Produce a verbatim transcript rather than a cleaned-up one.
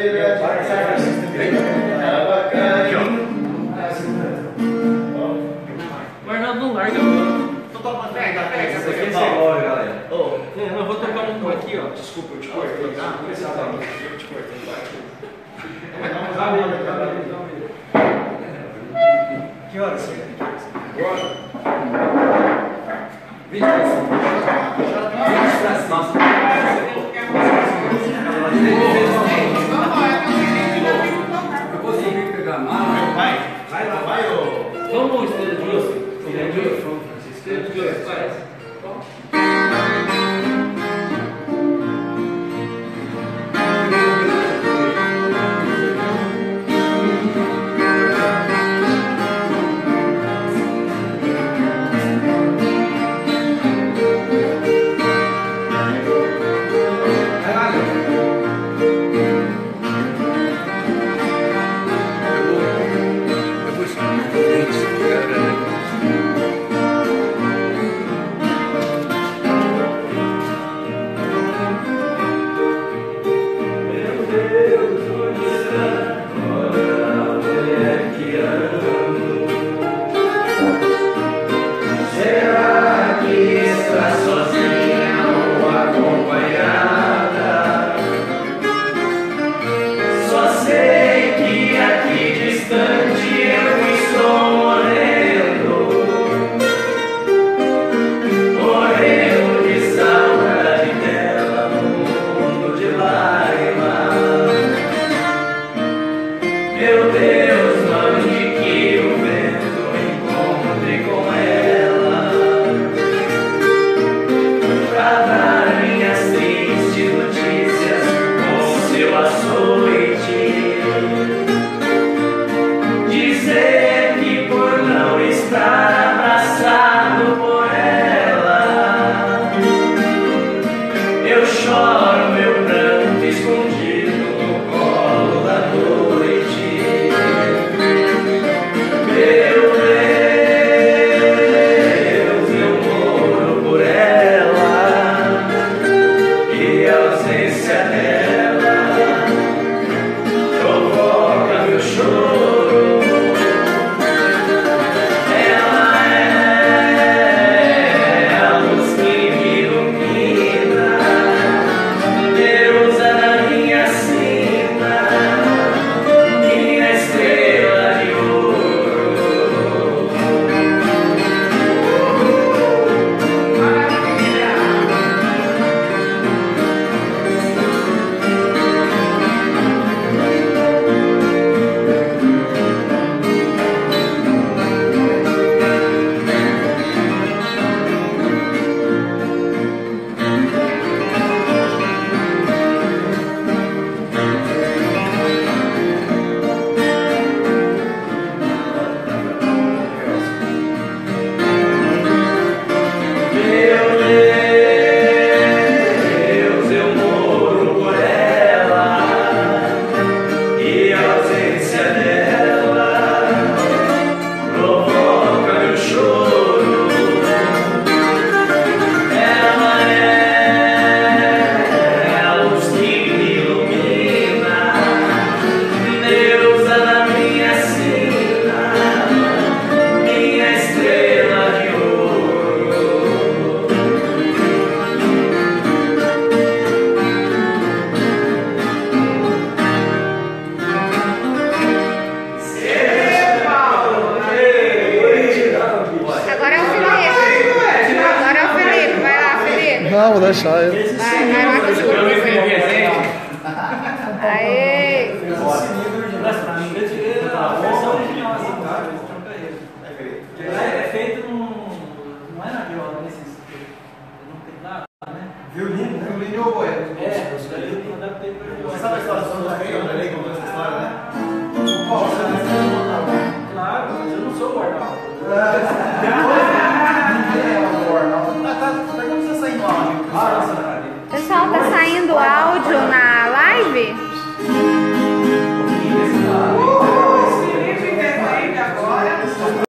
Mas não larga. Pega, pega. Isso aqui é agora, galera. Oh, eu vou tocar um aqui, ó. Desculpa, eu te cortei. Ah, eu te cortei. Que horas são? Agora? vinte para cima. Eu consegui pegar a mala. Vai, vai lá, vai, ô. Vamos, Estrela de Osso. Estrela de Osso. Estrela de Osso, faz. Não, vou deixar eu. Vai, vai lá que eu seguro você. Aê! É feito num... não é na viola, né? Não tem nada, né? Violino, né? Violino e oboé. É, isso daí eu adaptei para violino. Você sabe a história do Rafael, né? Contou essa história, né? Claro, mas eu não sou o Arnaldo. Pessoal, tá saindo áudio.